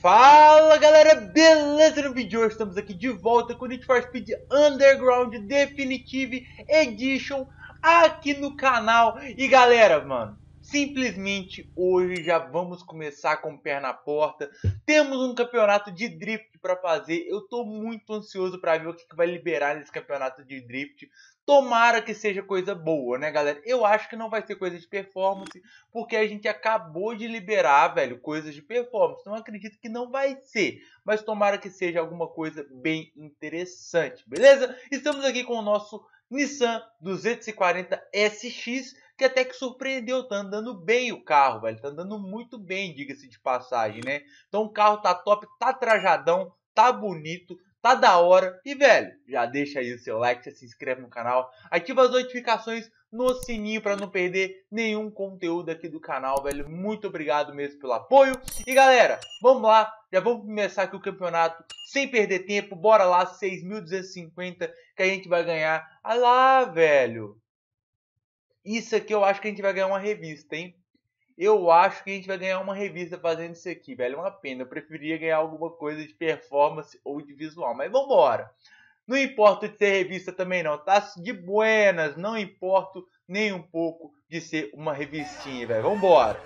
Fala galera, beleza? No vídeo de hoje estamos aqui de volta com Need for Speed Underground Definitive Edition aqui no canal. E galera, mano, simplesmente hoje já vamos começar com o pé na porta. Temos um campeonato de drift para fazer. Eu tô muito ansioso para ver o que vai liberar nesse campeonato de drift. Tomara que seja coisa boa, né, galera? Eu acho que não vai ser coisa de performance, porque a gente acabou de liberar, velho, coisas de performance. Então acredito que não vai ser, mas tomara que seja alguma coisa bem interessante, beleza? Estamos aqui com o nosso Nissan 240 SX, que até que surpreendeu, tá andando bem o carro, velho. Tá andando muito bem, diga-se de passagem, né? Então o carro tá top, tá trajadão, tá bonito, tá da hora. E, velho, já deixa aí o seu like, já se inscreve no canal, ativa as notificações no sininho para não perder nenhum conteúdo aqui do canal, velho. Muito obrigado mesmo pelo apoio. E, galera, vamos lá. Já vamos começar aqui o campeonato sem perder tempo. Bora lá, 6.250 que a gente vai ganhar. Ah lá, velho. Isso aqui eu acho que a gente vai ganhar uma revista, hein? Eu acho que a gente vai ganhar uma revista fazendo isso aqui, velho. É uma pena. Eu preferia ganhar alguma coisa de performance ou de visual. Mas vambora. Não importa de ser revista também não. Tá de buenas. Não importo nem um pouco de ser uma revistinha, velho. Vambora.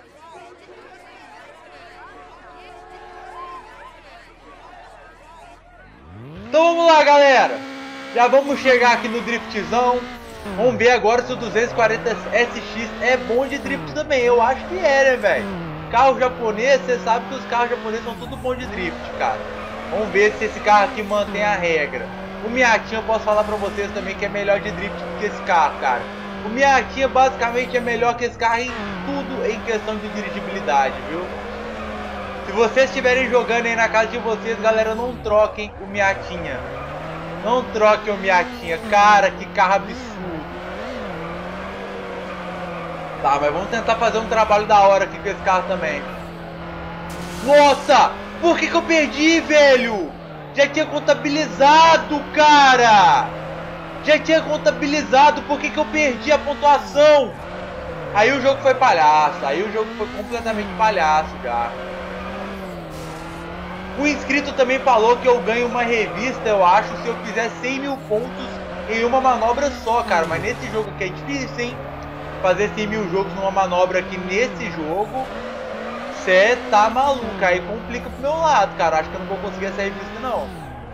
Então vamos lá, galera. Já vamos chegar aqui no driftzão. Vamos ver agora se o 240 SX é bom de drift também. Eu acho que é, né, velho? Carro japonês, você sabe que os carros japoneses são tudo bom de drift, cara. Vamos ver se esse carro aqui mantém a regra. O Miatinha eu posso falar pra vocês também que é melhor de drift do que esse carro, cara. O Miatinha basicamente é melhor que esse carro em tudo em questão de dirigibilidade, viu? Se vocês estiverem jogando aí na casa de vocês, galera, não troquem o Miatinha. Não troquem o Miatinha. Cara, que carro absurdo. Tá, mas vamos tentar fazer um trabalho da hora aqui com esse carro também. Nossa! Por que eu perdi, velho? Já tinha contabilizado, cara! Já tinha contabilizado. Por que eu perdi a pontuação? Aí o jogo foi palhaço. Aí o jogo foi completamente palhaço já. O inscrito também falou que eu ganho uma revista, eu acho, se eu fizer 100 mil pontos em uma manobra só, cara. Mas nesse jogo aqui é difícil, hein? Fazer 100 mil jogos numa manobra aqui nesse jogo. Cê tá maluco, aí complica pro meu lado, cara. Acho que eu não vou conseguir essa revista, não.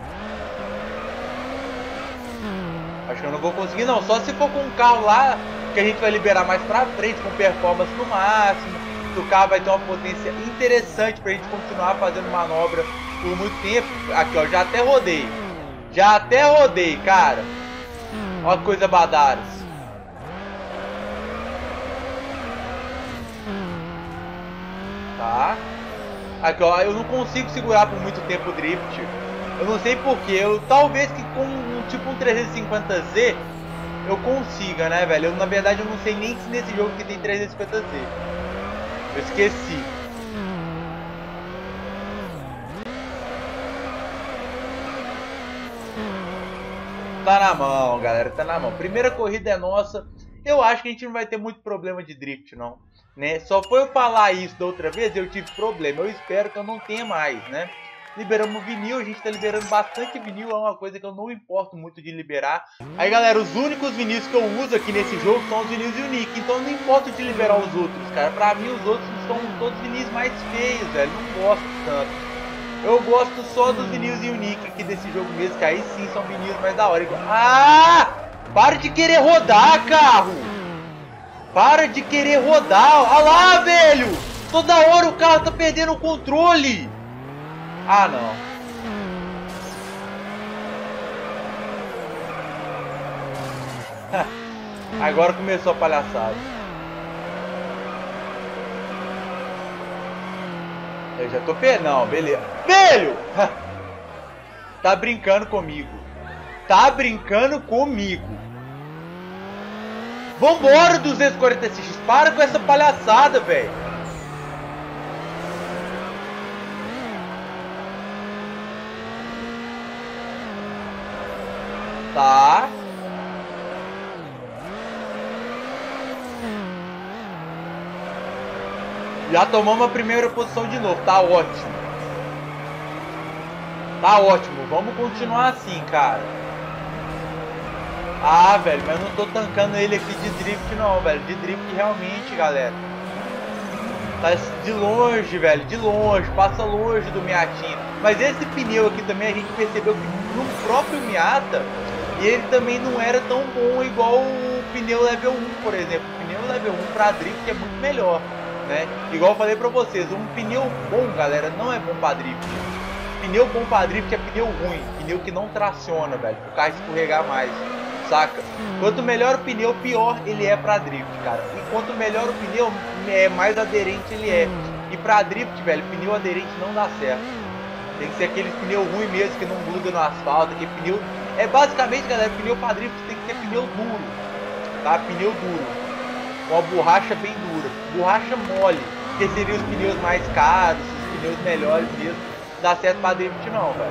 Acho que eu não vou conseguir, não. Só se for com um carro lá, que a gente vai liberar mais pra frente, com performance no máximo. O carro vai ter uma potência interessante pra gente continuar fazendo manobra por muito tempo. Aqui, ó, já até rodei. Já até rodei, cara. Olha que coisa badaras. Tá. Aqui, ó, eu não consigo segurar por muito tempo o drift. Eu não sei porquê. Talvez que com tipo um 350Z eu consiga, né, velho? Na verdade, eu não sei nem se nesse jogo que tem 350Z. Eu esqueci. Tá na mão, galera. Tá na mão. Primeira corrida é nossa. Eu acho que a gente não vai ter muito problema de drift, não. Né? Só foi eu falar isso da outra vez, eu tive problema. Eu espero que eu não tenha mais, né? Liberamos vinil, a gente tá liberando bastante vinil. É uma coisa que eu não importo muito de liberar. Aí, galera, os únicos vinis que eu uso aqui nesse jogo são os vinis Unique. Então eu não importo de liberar os outros, cara. Pra mim, os outros são todos vinis mais feios, velho. Não gosto tanto. Eu gosto só dos vinis Unique aqui desse jogo mesmo, que aí sim são vinis mais da hora. Ah! Para de querer rodar, carro! Para de querer rodar! Olha lá, velho! Toda hora o carro tá perdendo o controle! Ah, não. Agora começou a palhaçada. Eu já tô não, beleza. Velho! Tá brincando comigo. Tá brincando comigo. Vambora, 240SX. Para com essa palhaçada, velho. Tá. Já tomamos a primeira posição de novo, tá ótimo. Tá ótimo, vamos continuar assim, cara. Ah, velho, mas eu não tô tancando ele aqui de drift não, velho. De drift realmente, galera. Tá de longe, velho, de longe, passa longe do Miatinho. Mas esse pneu aqui também a gente percebeu que no próprio Miata, ele também não era tão bom igual o pneu level 1, por exemplo. O pneu level 1 pra drift é muito melhor, né? Igual eu falei pra vocês, um pneu bom, galera, não é bom pra drift. Pneu bom pra drift é pneu ruim, pneu que não traciona, velho, pro carro escorregar mais, saca? Quanto melhor o pneu, pior ele é pra drift, cara. E quanto melhor o pneu, mais aderente ele é. E pra drift, velho, pneu aderente não dá certo. Tem que ser aqueles pneu ruim mesmo, que não gruda no asfalto, que pneu... É basicamente, galera, pneu pra drift tem que ser pneu duro, tá? Pneu duro. Com a borracha bem dura. Borracha mole, que seriam os pneus mais caros, os pneus melhores mesmo. Não dá certo pra drift não, velho.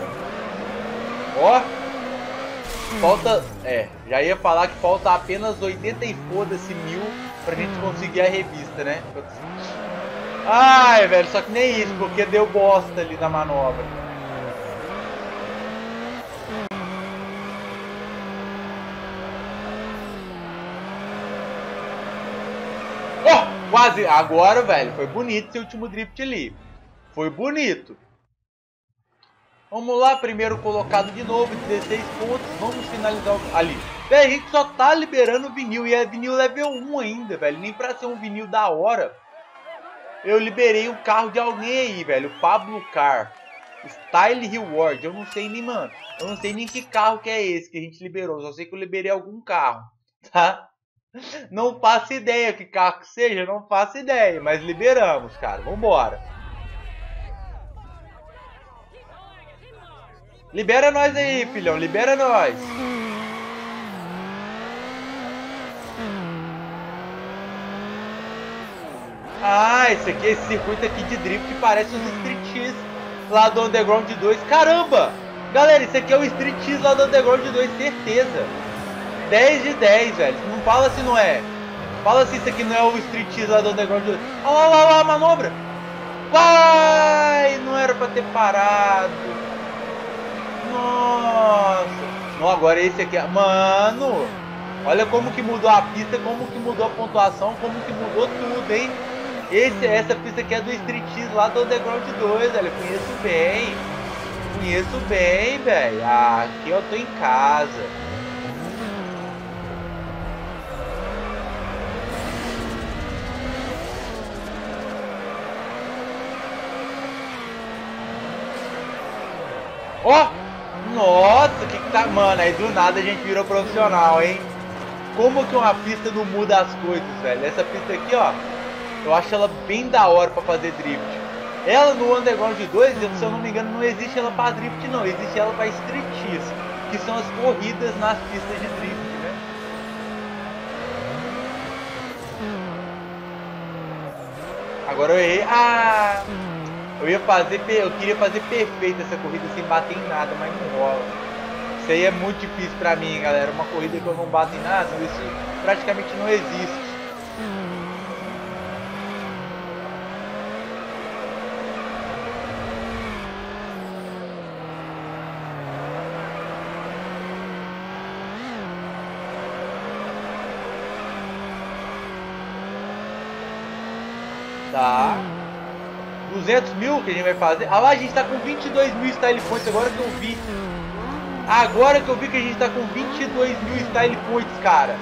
Ó. Falta... já ia falar que falta apenas 80 e foda-se mil pra gente conseguir a revista, né? Ai, velho, só que nem isso, porque deu bosta ali na manobra. Oh, quase. Agora, velho, foi bonito esse último drift ali. Foi bonito. Vamos lá, primeiro colocado de novo, 16 pontos. Vamos finalizar ali. Velho, a gente só tá liberando vinil. E é vinil level 1 ainda, velho. Nem pra ser um vinil da hora. Eu liberei o carro de alguém aí, velho. Pablo Car. Style Reward. Eu não sei nem, mano. Eu não sei nem que carro que é esse que a gente liberou. Só sei que eu liberei algum carro, tá? Não faço ideia que carro que seja. Não faço ideia. Mas liberamos, cara. Vambora. Libera nós aí, filhão. Libera nós. Ah, esse circuito aqui de drift parece os Street X lá do Underground 2. Caramba! Galera, isso aqui é o Street X lá do Underground 2, certeza. 10 de 10, velho. Não fala se não é. Fala se isso aqui não é o Street X lá do Underground 2. Olha lá, lá, a manobra. Vai! Não era pra ter parado. Nossa. Não, agora esse aqui. Mano, olha como que mudou a pista, como que mudou a pontuação, como que mudou tudo, hein? Essa pista aqui é do Street X lá do Underground 2, velho. Conheço bem. Conheço bem, velho. Ah, aqui eu tô em casa. Ó! Oh, nossa, que tá... Mano, aí do nada a gente virou profissional, hein? Como que uma pista não muda as coisas, velho? Essa pista aqui, ó. Eu acho ela bem da hora pra fazer drift. Ela no Underground 2, se eu não me engano, não existe ela pra drift não. Existe ela pra Street X, que são as corridas nas pistas de drift, né? Agora eu errei. Ah! Eu queria fazer perfeito essa corrida sem bater em nada, mas não rola. Isso aí é muito difícil pra mim, galera. Uma corrida que eu não bato em nada, isso praticamente não existe. Tá. 200 mil que a gente vai fazer. Ah lá, a gente tá com 22 mil style points. Agora que eu vi. Agora que eu vi que a gente tá com 22 mil style points, cara.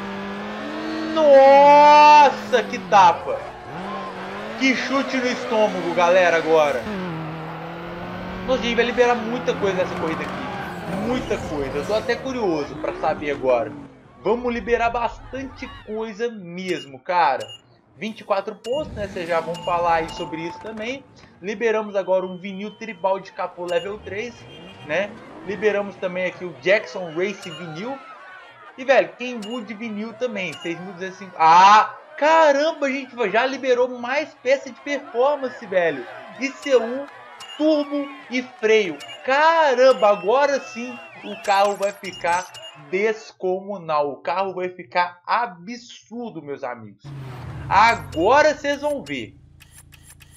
Nossa, que tapa. Que chute no estômago, galera, agora. Nossa, a gente vai liberar muita coisa nessa corrida aqui. Muita coisa. Eu tô até curioso pra saber agora. Vamos liberar bastante coisa mesmo, cara. 24 pontos, né? Vocês já vão falar aí sobre isso também. Liberamos agora um vinil tribal de capô level 3, né? Liberamos também aqui o Jackson Race vinil. E, velho, Kenwood vinil também, 6.250. Ah, caramba, a gente já liberou mais peça de performance, velho. ICU, turbo e freio. Caramba, agora sim o carro vai ficar descomunal. O carro vai ficar absurdo, meus amigos. Agora vocês vão ver.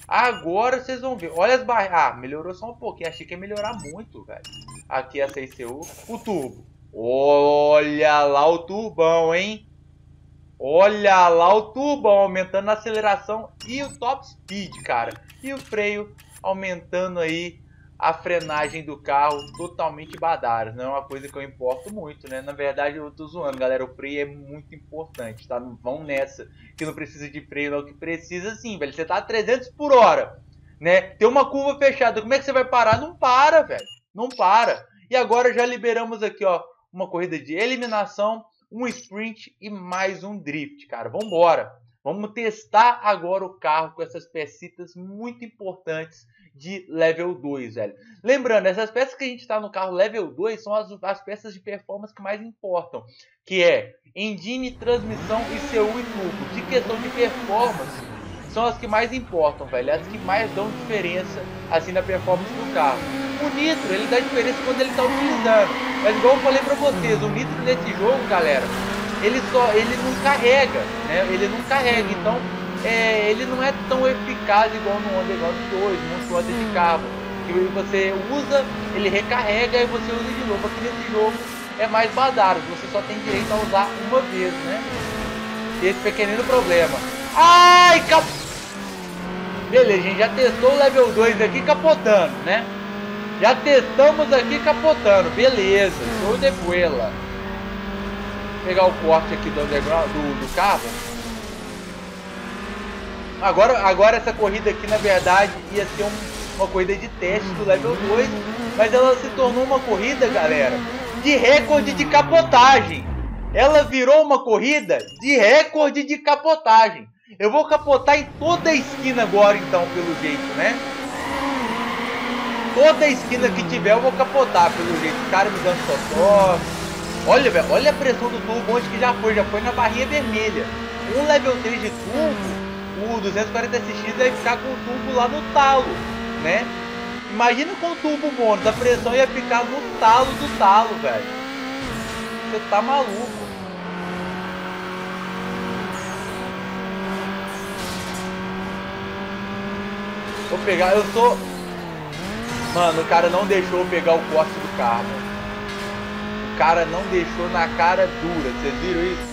Agora vocês vão ver. Olha as barras. Ah, melhorou só um pouquinho. Achei que ia melhorar muito, velho. Aqui essa ICU. O turbo. Olha lá o turbão, hein? Olha lá o turbão aumentando a aceleração e o top speed, cara. E o freio aumentando aí a frenagem do carro totalmente badaras. Não é uma coisa que eu importo muito, né? Na verdade eu tô zoando, galera. O freio é muito importante, tá? Não vão nessa que não precisa de freio, não. Que precisa sim, velho. Você tá a 300 por hora, né? Tem uma curva fechada. Como é que você vai parar? Não para, velho. Não para. E agora já liberamos aqui, ó, uma corrida de eliminação, um sprint e mais um drift, cara. Vambora. Vamos testar agora o carro com essas peças muito importantes de level 2, velho. Lembrando, essas peças que a gente está no carro level 2 são as peças de performance que mais importam, que é engine, transmissão, ICU e turbo. De questão de performance, são as que mais importam, velho. As que mais dão diferença, assim, na performance do carro. O nitro, ele dá diferença quando ele está utilizando. Mas igual eu falei pra vocês, o nitro nesse jogo, galera, ele não carrega, né? Ele não carrega, então ele não é tão eficaz igual no Underground 2, no Monster de Carbon. Que você usa, ele recarrega e você usa de novo. Aqui nesse jogo é mais badaro, você só tem direito a usar uma vez, né? Esse pequenino problema. Ai, beleza, a gente já testou o level 2 aqui capotando, né? Já testamos aqui capotando, beleza, show de bola. Vou pegar o corte aqui do underground, do carro. Agora essa corrida aqui, na verdade, ia ser uma corrida de teste do level 2, mas ela se tornou uma corrida, galera, de recorde de capotagem. Ela virou uma corrida de recorde de capotagem. Eu vou capotar em toda a esquina agora, então, pelo jeito, né? Toda esquina que tiver eu vou capotar, pelo jeito. O cara me dando só. Olha, velho, olha a pressão do turbo, onde que já foi na barrinha vermelha. Um level 3 de turbo, o 240SX vai ficar com o turbo lá no talo, né? Imagina com o turbo bônus, a pressão ia ficar no talo do talo, velho. Você tá maluco. Vou pegar, eu sou... Mano, o cara não deixou eu pegar o corte do carro. O cara não deixou na cara dura. Vocês viram isso?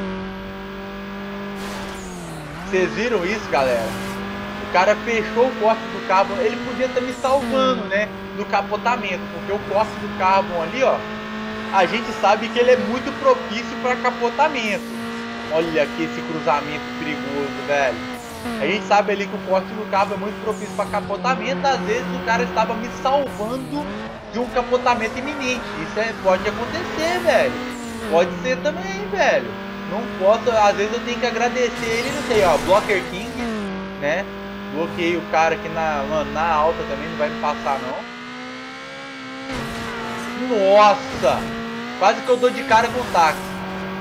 Vocês viram isso, galera? O cara fechou o corte do carro. Ele podia estar me salvando, né? Do capotamento. Porque o corte do carro ali, ó, a gente sabe que ele é muito propício para capotamento. Olha aqui esse cruzamento perigoso, velho. A gente sabe ali que o corte do cabo é muito propício para capotamento. Às vezes o cara estava me salvando de um capotamento iminente. Isso pode acontecer, velho. Pode ser também, velho. Não posso, às vezes eu tenho que agradecer ele, não sei, ó, Blocker King, né? Bloqueei o cara aqui na alta também, não vai me passar não. Nossa! Quase que eu dou de cara com o táxi.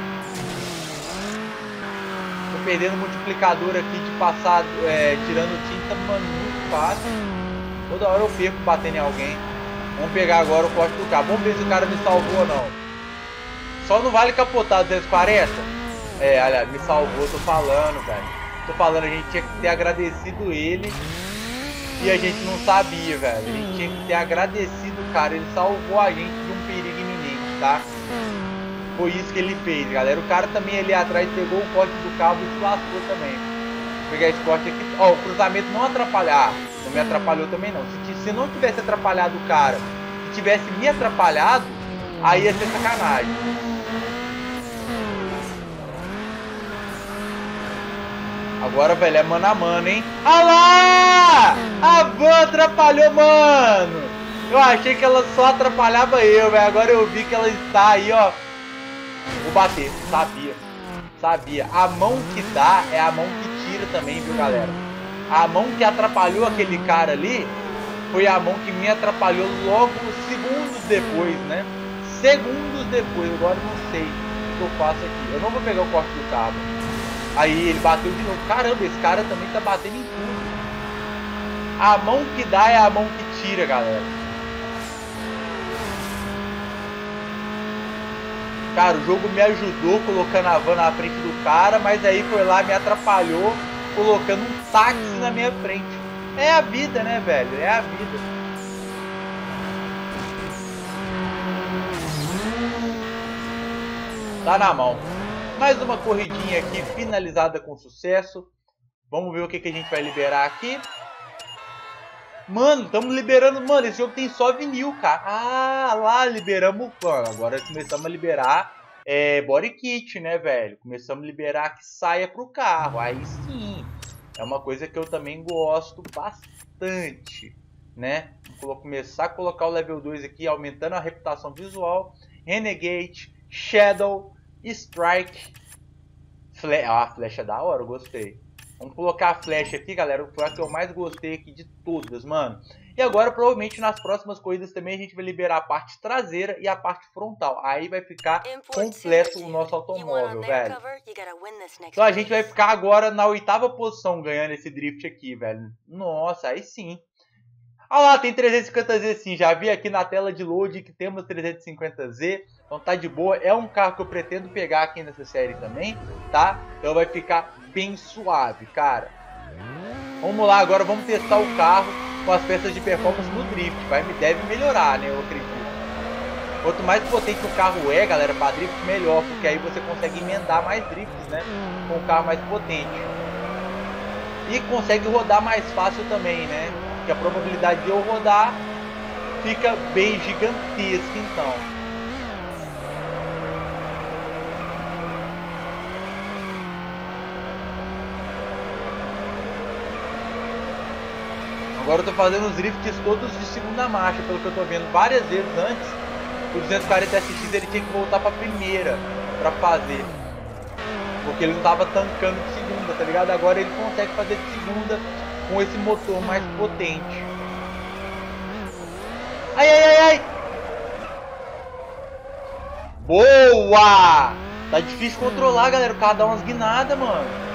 Perdendo o multiplicador aqui de passar, tirando tinta, mano, muito fácil. Toda hora eu perco batendo em alguém. Vamos pegar agora o corte do carro. Vamos ver se o cara me salvou ou não. Só não vale capotar 240? Aliás, me salvou, tô falando, velho. Tô falando, a gente tinha que ter agradecido ele. E a gente não sabia, velho. A gente tinha que ter agradecido o cara. Ele salvou a gente de um perigo iminente, tá? Foi isso que ele fez, galera. O cara também ali atrás pegou o corte do cabo e se lascou também. Vou pegar esse corte aqui. Ó, o cruzamento não atrapalhar. Não me atrapalhou também não. Se não tivesse atrapalhado o cara, se tivesse me atrapalhado, aí ia ser sacanagem. Agora, velho, é mano a mano, hein? Ah lá! A van atrapalhou, mano! Eu achei que ela só atrapalhava eu, velho. Agora eu vi que ela está aí, ó. Vou bater, sabia. A mão que dá é a mão que tira também, viu, galera? A mão que atrapalhou aquele cara ali foi a mão que me atrapalhou logo segundos depois, né? Segundos depois, agora eu não sei o que eu faço aqui. Eu não vou pegar o corte do cabo. Aí ele bateu de novo. Caramba, esse cara também tá batendo em tudo. A mão que dá é a mão que tira, galera. Cara, o jogo me ajudou colocando a van na frente do cara, mas aí foi lá, me atrapalhou, colocando um táxi na minha frente. É a vida, né, velho? É a vida. Tá na mão. Mais uma corridinha aqui, finalizada com sucesso. Vamos ver o que a gente vai liberar aqui. Mano, estamos liberando... Mano, esse jogo tem só vinil, cara. Ah, lá, liberamos... Agora começamos a liberar body kit, né, velho? Começamos a liberar que saia pro carro. Aí sim. É uma coisa que eu também gosto bastante, né? Vou começar a colocar o level 2 aqui, aumentando a reputação visual. Renegade, Shadow, Strike. A flecha é da hora, eu gostei. Vamos colocar a flecha aqui, galera. Foi a que eu mais gostei aqui de todas, mano. E agora, provavelmente, nas próximas corridas também a gente vai liberar a parte traseira e a parte frontal. Aí vai ficar completo o nosso automóvel, velho. Então a gente vai ficar agora na 8ª posição ganhando esse drift aqui, velho. Nossa, aí sim. Ah lá, tem 350Z sim. Já vi aqui na tela de load que temos 350Z. Então tá de boa. É um carro que eu pretendo pegar aqui nessa série também, tá? Então vai ficar bem suave, cara. Vamos lá, agora vamos testar o carro com as peças de performance no drift. Deve melhorar, né? Eu acredito. Quanto mais potente o carro é, galera, para drift, melhor. Porque aí você consegue emendar mais drifts, né? Com o carro mais potente. E consegue rodar mais fácil também, né? Porque a probabilidade de eu rodar fica bem gigantesca, então. Agora eu tô fazendo os drifts todos de segunda marcha, pelo que eu tô vendo várias vezes antes. O 240SX ele tinha que voltar pra primeira pra fazer. Porque ele não tava tancando de segunda, tá ligado? Agora ele consegue fazer de segunda com esse motor mais potente. Ai, ai, ai, ai! Boa! Tá difícil controlar, galera. O carro dá umas guinadas, mano.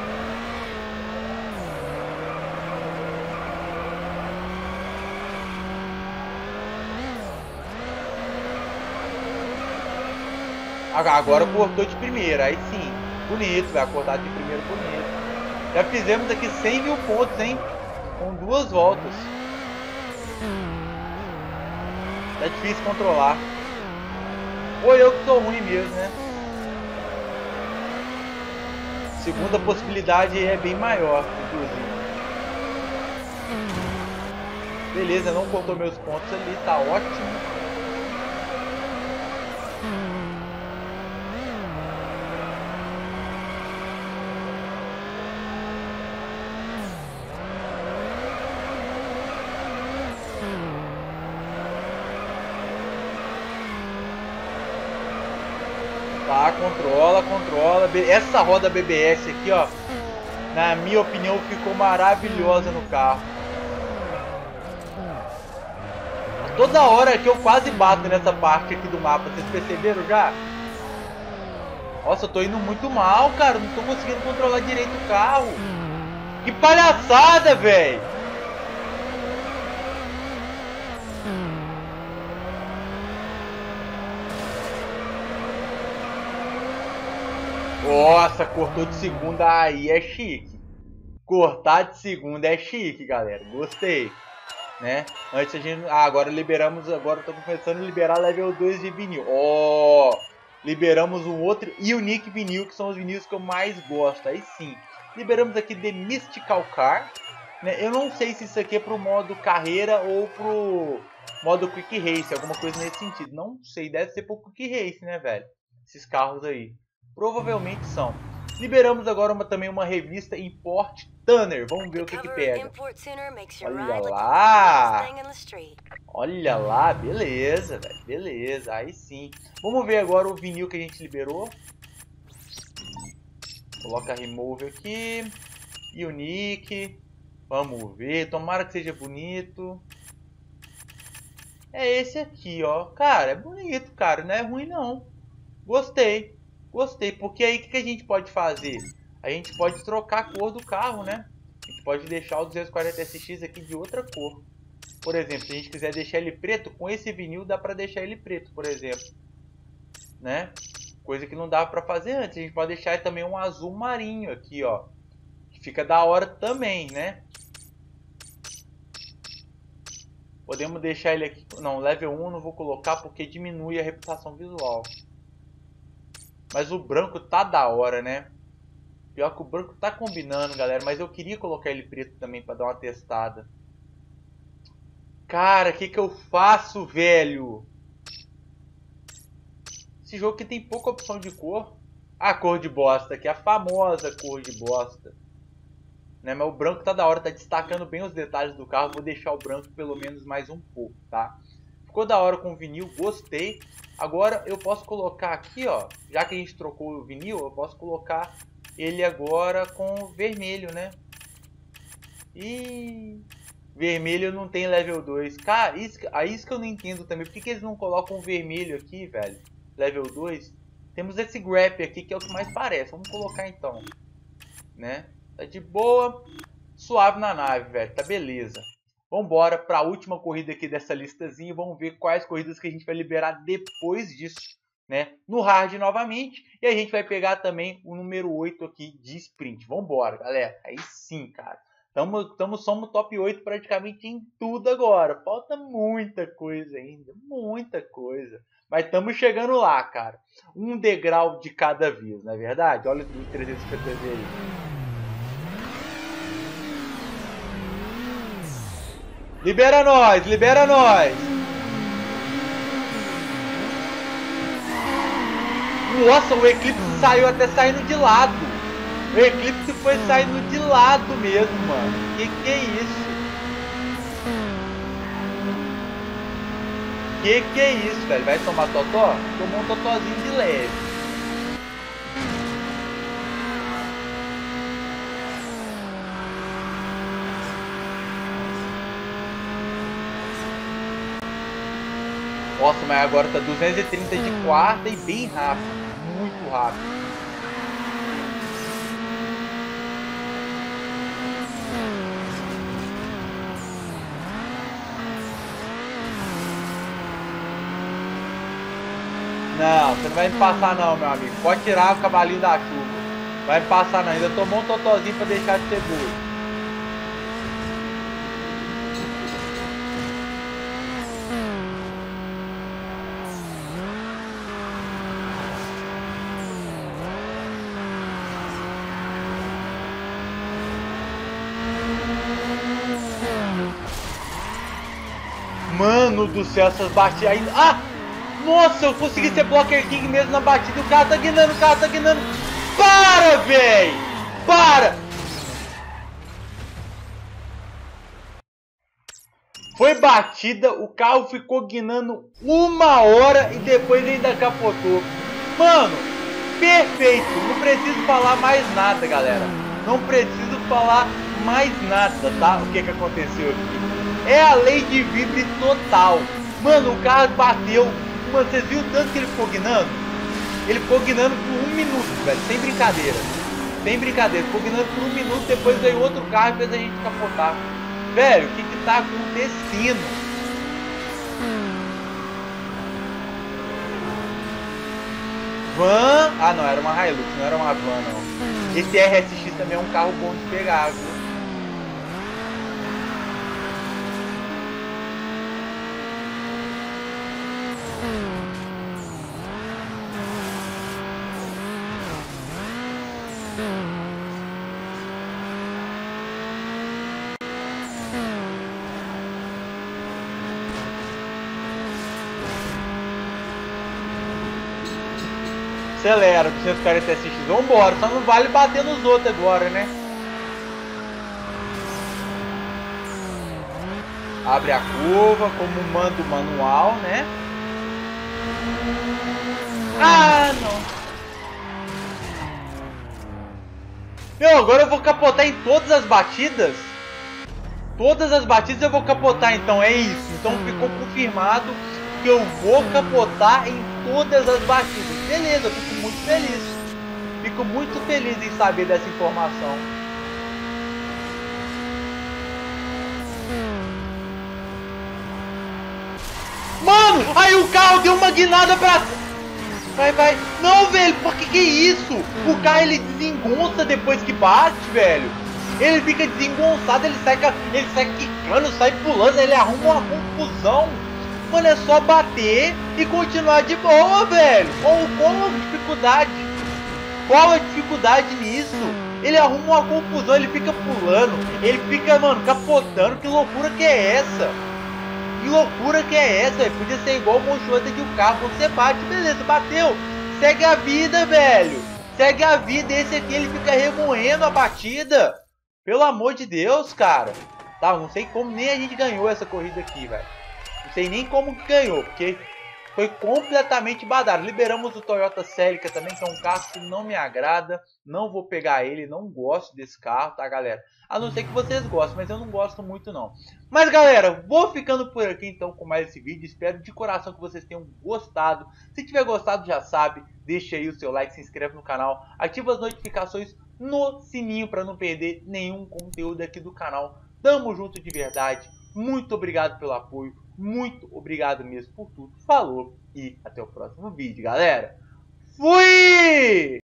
Agora cortou de primeira, aí sim. Bonito, vai acordar de primeiro bonito. Já fizemos aqui 100 mil pontos, hein? Com 2 voltas. Tá difícil controlar. Ou eu que sou ruim mesmo, né? Segunda possibilidade é bem maior, inclusive. Beleza, não cortou meus pontos ali, tá ótimo. Tá, controla, controla. Essa roda BBS aqui, ó, na minha opinião, ficou maravilhosa no carro. Toda hora que eu quase bato nessa parte aqui do mapa, vocês perceberam já? Nossa, eu tô indo muito mal, cara. Não tô conseguindo controlar direito o carro. Que palhaçada, velho! Nossa, cortou de segunda, aí é chique. Cortar de segunda é chique, galera. Gostei, né? Antes a gente... agora liberamos... Agora eu tô começando a liberar level 2 de vinil. Liberamos um outro Unique vinil, que são os vinis que eu mais gosto. Aí sim. Liberamos aqui The Mystical Car, né? Eu não sei se isso aqui é pro modo carreira ou pro modo Quick Race. Alguma coisa nesse sentido. Não sei, deve ser pro Quick Race, né, velho? Esses carros aí. Provavelmente são. Liberamos agora também uma revista Import Tuner. Vamos ver o que pega. Olha lá. Olha lá, beleza, velho. Beleza, aí sim. Vamos ver agora o vinil que a gente liberou. Coloca Remove aqui. Unique. Vamos ver. Tomara que seja bonito. É esse aqui, ó. Cara, é bonito, cara. Não é ruim, não. Gostei. Gostei, porque aí o que a gente pode fazer? A gente pode trocar a cor do carro, né? A gente pode deixar o 240SX aqui de outra cor. Por exemplo, se a gente quiser deixar ele preto, com esse vinil dá pra deixar ele preto, por exemplo. Né? Coisa que não dava pra fazer antes. A gente pode deixar também um azul marinho aqui, ó. Que fica da hora também, né? Podemos deixar ele aqui. Não, level 1 não vou colocar porque diminui a reputação visual. Mas o branco tá da hora, né? Pior que o branco tá combinando, galera. Mas eu queria colocar ele preto também pra dar uma testada. Cara, o que eu faço, velho? Esse jogo aqui tem pouca opção de cor. A cor de bosta aqui, a famosa cor de bosta. Né? Mas o branco tá da hora, tá destacando bem os detalhes do carro. Vou deixar o branco pelo menos mais um pouco, tá? Ficou da hora com o vinil, gostei. Agora eu posso colocar aqui, ó. Já que a gente trocou o vinil, eu posso colocar ele agora com vermelho, né? E vermelho não tem level 2. Cara, isso que eu não entendo também. Por que eles não colocam o vermelho aqui, velho? Level 2. Temos esse grab aqui que é o que mais parece. Vamos colocar então. Né? Tá de boa. Suave na nave, velho. Tá beleza. Vambora para a última corrida aqui dessa listazinha e vamos ver quais corridas que a gente vai liberar depois disso, né? No hard novamente. E a gente vai pegar também o número 8 aqui de sprint. Vambora, galera. Aí sim, cara. Somos top 8 praticamente em tudo agora. Falta muita coisa ainda. Muita coisa. Mas estamos chegando lá, cara. Um degrau de cada vez, não é verdade? Olha o 350 aí. Libera nós, libera nós. Nossa, o Eclipse saiu até saindo de lado. O Eclipse foi saindo de lado mesmo, mano. Que é isso? Que é isso, velho? Vai tomar totó? Tomou um totózinho de leve. Nossa, mas agora tá 230 de quarta e bem rápido. Muito rápido. Não, você não vai me passar não, meu amigo. Pode tirar o cavalinho da chuva. Vai me passar não. Ainda tomou um totozinho pra deixar de ser burro. Mano do céu, essas batidas ainda. Ah! Nossa, eu consegui ser Blocker King mesmo na batida. O cara tá guinando, o cara tá guinando. Para, véi! Para! Foi batida, o carro ficou guinando 1 hora e depois ainda capotou. Mano, perfeito. Não preciso falar mais nada, galera. Não preciso falar mais nada, tá? O que aconteceu aqui? É a lei de Vibre total. Mano, o carro bateu. Mano, vocês viram o tanto que ele ficou guinando? Ele ficou guinando por 1 minuto, velho. Sem brincadeira. Sem brincadeira. Ficou guinando por 1 minuto. Depois veio outro carro e fez a gente capotar. Velho, o que tá acontecendo? Van... Ah, não. Era uma Hilux. Não era uma van, não. Esse RSX também é um carro bom de pegar, viu? Acelera, 240 SX, vambora, só não vale bater nos outros agora, né? Abre a curva, como manda o manual, né? Ah, não. Meu, agora eu vou capotar em todas as batidas? Todas as batidas eu vou capotar, então é isso. Então ficou confirmado que eu vou capotar em todas as batidas. Beleza, eu fico muito feliz. Fico muito feliz em saber dessa informação. Mano, aí o carro deu uma guinada pra... Vai. Não, velho, por que é isso? O carro ele desengonça depois que bate, velho. Ele fica desengonçado, ele sai quicando, sai pulando, ele arruma uma confusão. Mano, é só bater e continuar de boa, velho. Qual a dificuldade? Qual a dificuldade nisso? Ele arruma uma confusão, ele fica pulando, ele fica, mano, capotando. Que loucura que é essa? Que loucura que é essa, velho? Podia ser igual o monstro de um carro. Quando você bate, beleza, bateu. Segue a vida, velho. Segue a vida. Esse aqui, ele fica remoendo a batida. Pelo amor de Deus, cara. Tá, não sei como nem a gente ganhou essa corrida aqui, velho. Não sei nem como que ganhou, porque foi completamente badado. Liberamos o Toyota Celica também, que é um carro que não me agrada. Não vou pegar ele, não gosto desse carro, tá, galera? A não ser que vocês gostem, mas eu não gosto muito, não. Mas, galera, vou ficando por aqui, então, com mais esse vídeo. Espero de coração que vocês tenham gostado. Se tiver gostado, já sabe, deixa aí o seu like, se inscreve no canal. Ativa as notificações no sininho para não perder nenhum conteúdo aqui do canal. Tamo junto de verdade. Muito obrigado pelo apoio. Muito obrigado mesmo por tudo. Falou e até o próximo vídeo, galera. Fui!